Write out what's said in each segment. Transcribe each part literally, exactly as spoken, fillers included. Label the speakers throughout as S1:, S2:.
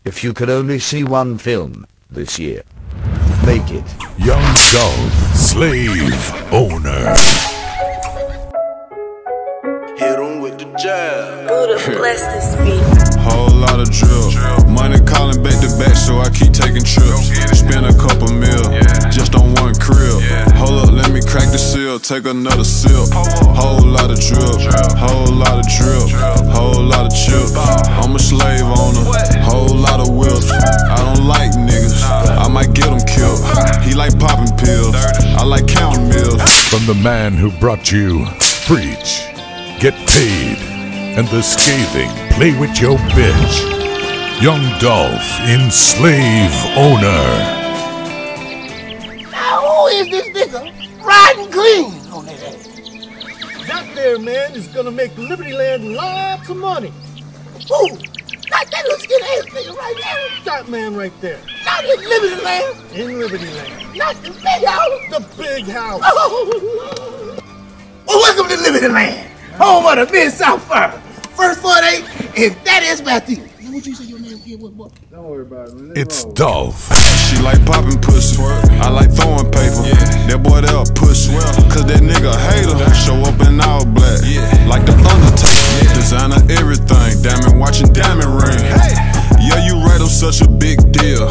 S1: If you could only see one film this year, make it
S2: Young Dolph, Slave Owner.
S3: Hit him with the jab.
S4: Buddha bless this beat.
S5: Whole lot of drill. Money calling back to back, so I keep taking trips. Spend a couple mil, just on one crib. Hold up, let me crack the seal, take another sip. Whole lot of drip, whole lot of drip, whole lot of chip. I'm a slave owner, whole lot of whips. I don't like niggas, I might get them killed. He like popping pills, I like counting meals.
S2: From the man who brought you Preach, Get Paid, and the scathing Play With Your Bitch, Young Dolph in Slave Owner.
S6: Now who is this nigga riding clean on that ass?
S7: That there man is gonna make Liberty Land lots of money.
S6: Who? Not that little skinny ass nigga right there.
S7: That man right there.
S6: Not in Liberty Land.
S7: In Liberty Land.
S6: Not the big house.
S7: The big house.
S6: Oh. Well, welcome to Liberty Land, home of the Mid-South Fire. First forty-eight, and that is Matthew. Now, what you say your name again? What, what?
S7: Don't worry about it, man.
S2: It's Dolph.
S5: She like popping pussy, I like throwing paper. That boy there a pussy, cause that nigga hater. Show up in all black, like the Undertaker. Designer everything, diamond watching diamond ring. Yeah, you right, I'm such a big deal.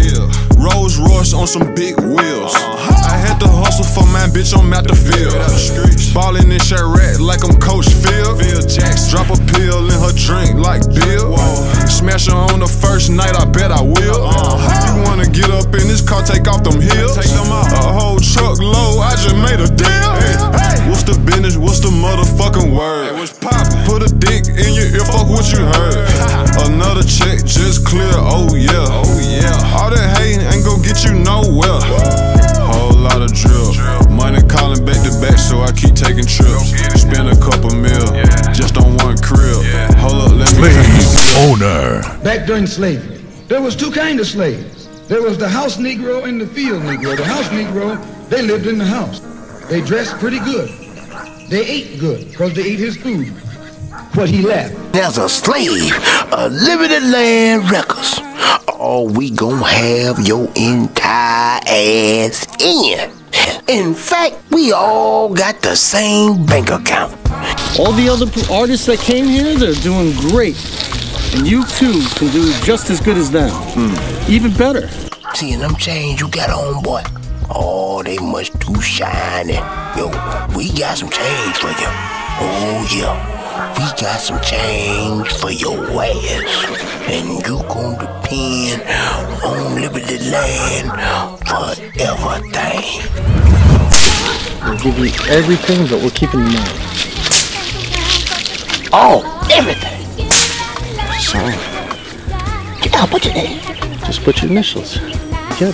S5: Rolls Royce on some big wheels. I had to hustle for my bitch, I'm out the field. Ballin' in Chirac like I'm Coach Phil. Drop a pill in her drink like Bill. Smash her on the first night, I bet I will. You wanna get up in this car, take off them heels. A whole truck load, I just made a deal. What's the business, what's the motherfucking word? Put a dick in your ear, fuck what you heard. Another check just clear, oh yeah. All that hating ain't gon' get you nowhere. Whole lot of drill, money calling back to back, so I keep taking trips. Spend a couple mil, just on one crib. Hold up, let me
S2: Slave Owner.
S8: Back during slavery, there was two kinds of slaves. There was the house Negro and the field Negro. The house Negro, they lived in the house. They dressed pretty good. They ate good, because they ate his food, what he left.
S6: There's a slave, a Liberty Land Records. Oh, we gon' have your entire ass in. In fact, we all got the same bank account.
S9: All the other artists that came here, they're doing great. And you too can do just as good as them. Mm. Even better.
S6: Seeing them chains you got on, boy. Oh, they much too shiny. Yo, we got some change for you. Oh, yeah. We got some change for your ass. And you gon' depend on Liberty Land for everything.
S9: We'll give you everything, but we're keeping the money.
S6: Oh, everything.
S9: Sorry.
S6: Yeah, put your name.
S9: Just put your initials. Good.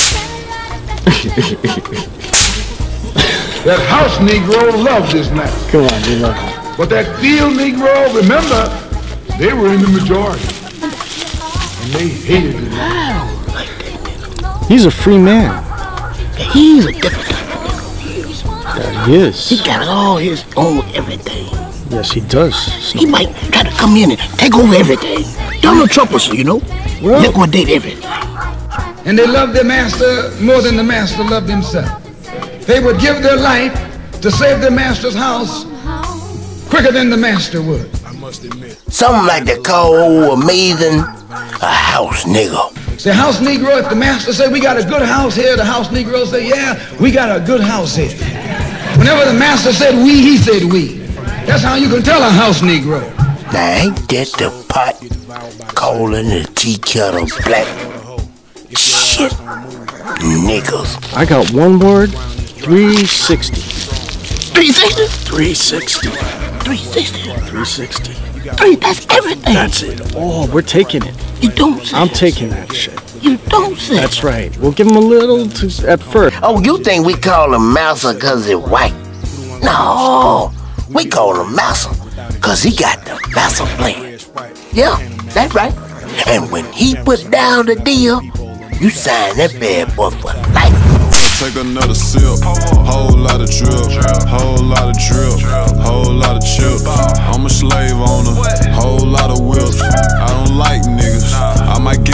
S8: That house Negro loved this man.
S9: Come on, you love it.
S8: But that field Negro, remember, they were in the majority. And they hated him.
S6: I don't like that nigga.
S9: He's a free man.
S6: He's a different type of nigga.
S9: Yeah, he is.
S6: He got all his own everything.
S9: Yes, he does.
S6: He might try to come in and take over everything. Donald Trump was, you know,
S9: well,
S6: liquidate everything.
S8: And they loved their master more than the master loved himself. They would give their life to save their master's house quicker than the master would.
S3: I must admit.
S6: Something like they call old amazing a house nigga.
S8: The house Negro, if the master said, we got a good house here, the house Negro say, yeah, we got a good house here. Whenever the master said we, he said we. That's how you can tell a house Negro.
S6: Now ain't that the pot calling the tea kettle black? Shit, niggas.
S9: I got one word, three sixty.
S6: three sixty?
S9: three sixty.
S6: three sixty?
S9: three sixty.
S6: Three, that's everything.
S9: That's it. Oh, we're taking it.
S6: You don't say.
S9: I'm taking that shit.
S6: You don't say.
S9: That's right. We'll give him a little to, at first.
S6: Oh, you think we call him Mouser because he's white? No, we call him Mouser because he got the master plan. Yeah, that's right. And when he put down the deal, you sign that bad boy for life.
S5: Take another sip, whole lot of drip, whole lot of drip, whole lot of chip. I'm a slave owner, whole lot of whips. I don't like niggas, I might get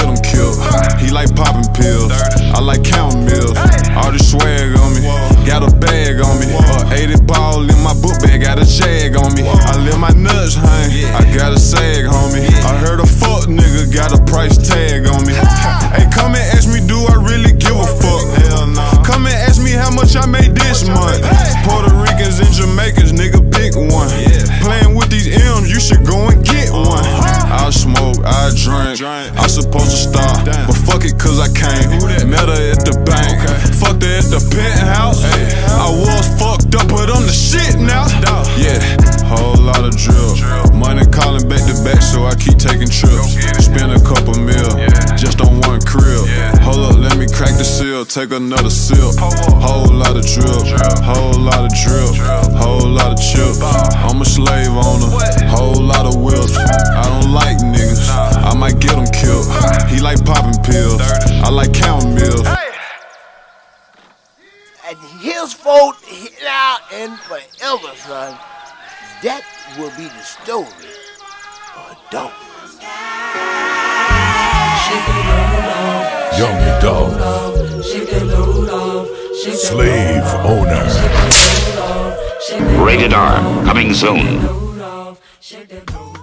S5: pain. I got a sag, homie. I heard a fuck nigga got a price tag on me. Hey, come and ask me, do I really give a fuck? Hell no. Come and ask me how much I made this month. Puerto Ricans and Jamaicans, nigga, pick one. Playing with these M's, you should go and get one. I smoke, I drink, I supposed to stop, but fuck it cause I can't. Met her at the bank, fucked her at the penthouse. I was fucked up, but I'm the shit now. Yeah, whole lot of drill. Money calling back to back, so I keep taking trips. Spend a couple mil, just on one crib. Hold up, let me crack the seal, take another sip. Whole lot of drip, whole lot of drip, whole lot of chips. I'm a slave owner, whole lot of whips. I don't like niggas, I might get them killed. He like popping pills, I like counting meals.
S6: And henceforth, now and forever, son, that will be the story of Dolph.
S2: Young Dolph, slave owner.
S1: Rated R, coming soon.